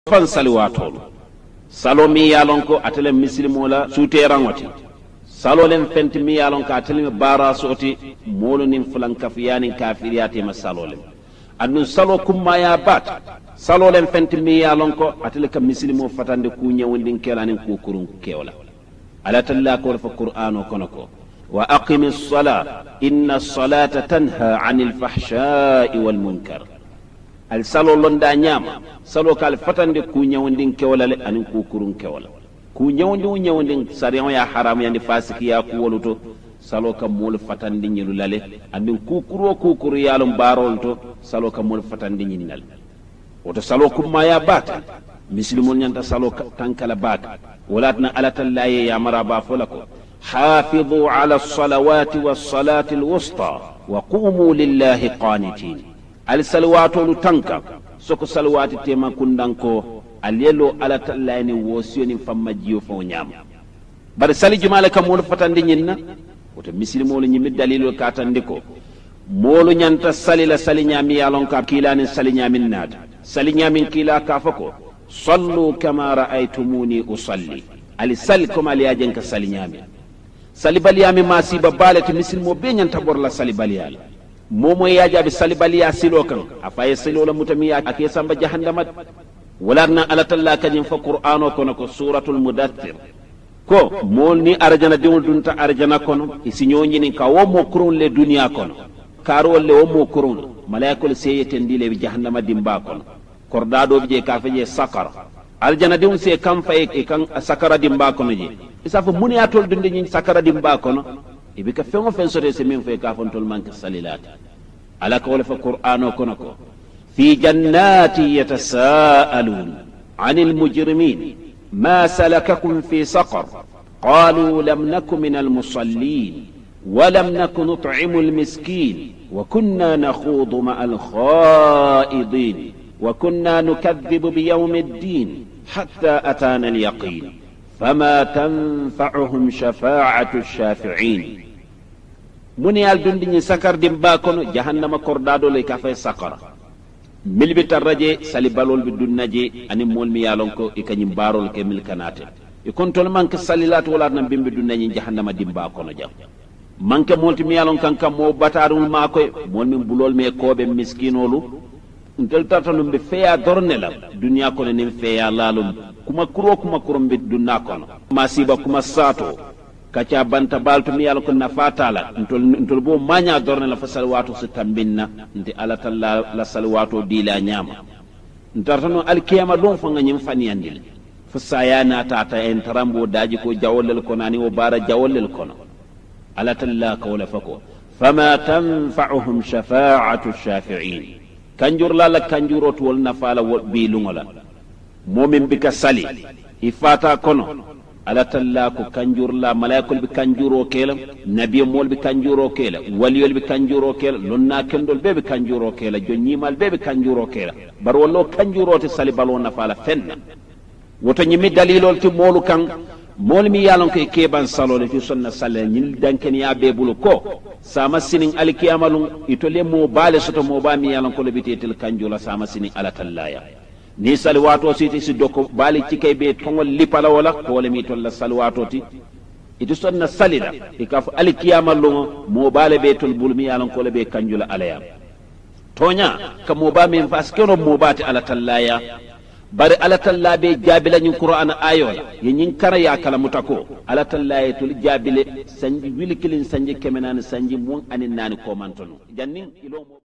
fan saliwatolu salo mi yalon ko atele misilimo la suterangoti salo len fenti mi yalon ko atele bara soti molu nin fulan kafiyani kafiriyati ma salo len annu salo kumma ya bat salo len fenti mi yalon ko atele ka misilimo fatande ku nyawndin kelanin ku kurun kewla ala talla ko fa qur'ano kono ko wa aqimis sala inna as-salata tanha 'anil fahsha'i wal munkar al salo londa nyama salo kal fatande ku nyawndin kewla le anin ku kurun kewla ku nyawndin sariya ya haram yandi fasiki ya ku woluto salo kam mol fatande nyilu lale anin ku kuru yalum barol to salo kam mol fatande nyinnal woto salo kumma ya bata muslimul nyanta salo tankala bata walatna ala tallaye ya maraba folako hafizu ala as-salawati was-salati al-wusta wa qumu lillahi qanitin al salawatu tanka soko salawati tema kundanko aliyelo ala tallaye ni wosiyoni famma jiyo fo nyama bar sali jumala kam mol fatande nyinna woto muslimul nyimi dalilul katandiko molu nyanta salila sali nyami yalon ka kilani sali nyamin nata sali nyamin kila kafako sallu kama ra'aytumuni usalli ali sal kama ali ajen ka sali nyami sali baliyami masiba balati muslimo be nyanta borla sali baliyal momo yajabi sali baliya silo kan afaye silo la mutamiya ake samba jahannamat walarna ala talla kajin fa qur'ano kono ko suratul mudaththir ko molni arjana diwul dunta arjana kono isinyoni ni ka wo mo kurun le dunya kono karol le wo mo kurun malaikul seyeten dile bi jahannama dimba kono kordado je kafeje sakara aljana diwul se kam fa e kan sakara dimba kono je isafu muni atol dunde nyi sakara dimba kono ibi ka fengo fen sote se min fe ka fontol manke salilat ala ko le fa qur'ano kono ko fi jannati yatasaalun anil mujrimin ما سلككم في سقر قالوا لم نك من المصلين ولم نك نطعم المسكين وكنا نخوض مع الخائضين وكنا نكذب بيوم الدين حتى أتانا اليقين فما تنفعهم شفاعة الشافعين مني الدندن سكر دمباكن جهنم كردادو لكافي سقر milbi tarraje sali balol bi dunnaje ani mol mi yalon ko e kanyim barol ke mil kanate e kontol manke salilat wala nan bimbe dunnaji jahannama dimba kono jam manke molti mi yalon kan kam mo batarul ma koy mol min bulol me kobe miskinolu ntel tatanum be feya dornela dunya kono nim feya lalum kuma kuro be dunna kono masiba kuma sato kacha banta baltu mi yalla ko nafatala ntol bo manya dorne la fasal wato su tambinna nti ala talla la salwato dila nyama ntartano alkiyama don fa nganyim faniyandil fasayana tata en tarambo daji ko jawolel ko nani o bara jawolel kono ala talla kawla fako fama tanfa'uhum shafa'atu shafi'in kanjur la kanjurot wal nafala bi lungola momin bika sali ifata kono ala talla ko kanjurla malaikul bi kanjuro kela nabiy mol bi kanjuro kela waliyol bi kanjuro kela lonna kendol be bi kanjuro kela jonnimal be bi kanjuro kela bar wallo kanjuro te sali balona fala fenna woto nyimi dalilol ti molu kan mol mi yalon ko keban salole fi sunna sallal nyil danken ya be bulu ko sama sinin alkiyamalun itole mo bale soto mo ba mi yalon ko lebitetel kanjula sama sinin ala tallaya ni salwato siti si doko bali cikay be tongol lipala wala ko le mi tolla salwato ti itu sonna salida ikaf alkiyama lungo mo bale be tol bulmi yalan ko le be kanjula alaya tonya ka mo ba min fas keno mo bati ala tallaya bari ala talla be jabila nyin qur'an ayola yin kara ya kala mutako ala tallaya tul jabile sanji wilikilin sanji kemenani sanji mun anin nani ko mantono jannin ilo